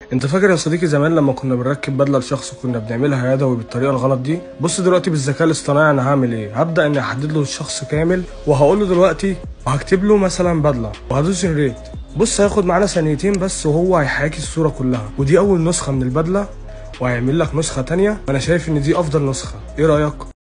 انت فاكر يا صديقي زمان لما كنا بنركب بدله لشخص وكنا بنعملها يدوي بالطريقه الغلط دي؟ بص دلوقتي بالذكاء الاصطناعي انا هعمل ايه؟ هبدا اني احدد له الشخص كامل وهقول له دلوقتي وهكتب له مثلا بدله وهدوس الريت. بص هياخد معانا ثانيتين بس وهو هيحاكي الصوره كلها، ودي اول نسخه من البدله وهيعمل لك نسخه تانيه، وانا شايف ان دي افضل نسخه. ايه رايك؟